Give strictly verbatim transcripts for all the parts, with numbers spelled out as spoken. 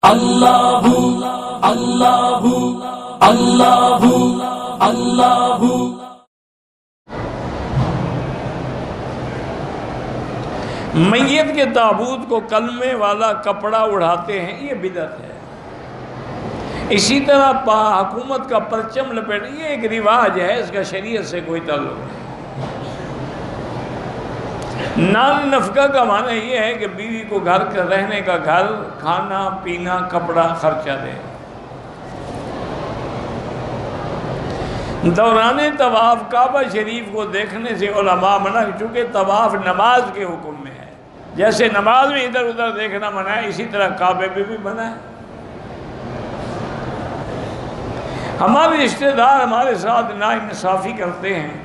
اللہ اللہ اللہ اللہ۔ میت کے تابوت کو کلمے والا کپڑا اڑاتے ہیں، یہ بدعت ہے۔ اسی طرح حکومت کا پرچم لپیٹ، یہ ایک رواج ہے، اس کا شریعت سے کوئی تعلق نہیں۔ نان نفقہ کا معنی یہ ہے کہ بیوی کو گھر کا رہنے کا گھر، کھانا پینا کپڑا خرچہ دے۔ دوران طواف کعبہ شریف کو دیکھنے سے علماء منع، چونکہ طواف نماز کے حکم میں ہے، جیسے نماز میں ادھر ادھر دیکھنا منع ہے، اسی طرح کعبے پہ بھی منع ہے۔ ہمارے رشتہ دار ہمارے ساتھ ناانصافی کرتے ہیں،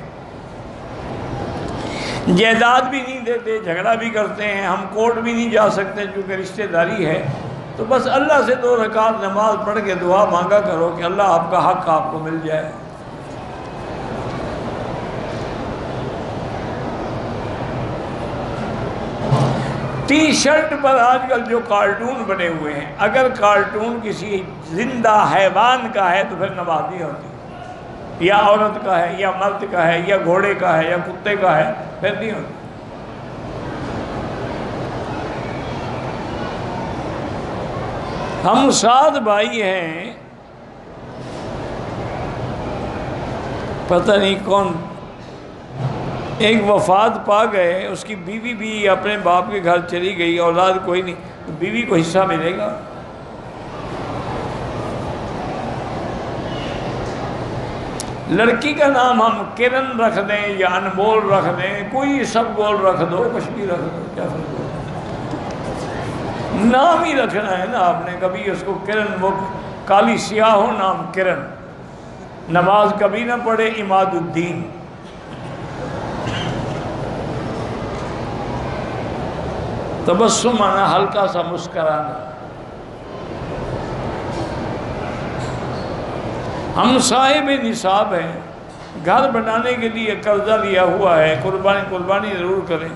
جائیداد بھی نہیں دیتے، جھگڑا بھی کرتے ہیں، ہم کورٹ بھی نہیں جا سکتے چونکہ رشتہ داری ہے، تو بس اللہ سے دو رکعت نماز پڑھ کے دعا مانگا کرو کہ اللہ آپ کا حق آپ کو مل جائے۔ ٹی شرٹ پر آج کل جو کارٹون بنے ہوئے ہیں، اگر کارٹون کسی زندہ حیوان کا ہے تو پھر نماز نہیں ہوتی، یا عورت کا ہے یا مرد کا ہے یا گھوڑے کا ہے یا کتے کا ہے، پھر نہیں ہوتی۔ ہم سات بھائی ہیں، پتہ نہیں کون ایک وفات پا گئے، اس کی بیوی بھی اپنے باپ کے گھر چلی گئی، اولاد کوئی نہیں، تو بیوی کو حصہ ملے گا؟ لڑکی کا نام ہم کرن رکھ دیں یا انمول رکھ دیں، کوئی سب گول رکھ دو، کچھ بھی رکھ دو، کیا فرق ہے؟ نام ہی رکھنا ہے نا آپ نے۔ کبھی اس کو کرن، وہ کالی سیاہ ہو نام کرن، نماز کبھی نہ پڑھے عماد الدین۔ تبسم آنا، ہلکا سا مسکرانا۔ ہم صاحب نصاب ہیں، گھر بنانے کے لیے قرضہ لیا ہوا ہے، قربانی قربانی ضرور کریں۔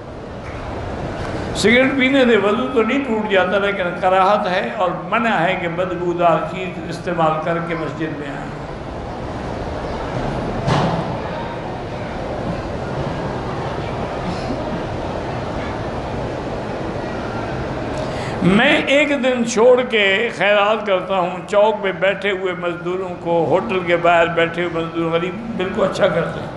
سگریٹ پینے سے وضو تو نہیں ٹوٹ جاتا، لیکن کراہت ہے اور منع ہے کہ بدبودار چیز استعمال کر کے مسجد میں آئیں۔ میں ایک دن چھوڑ کے خیرات کرتا ہوں، چوک پہ بیٹھے ہوئے مزدوروں کو، ہوٹل کے باہر بیٹھے ہوئے مزدور غریب، بالکل اچھا کرتے ہیں۔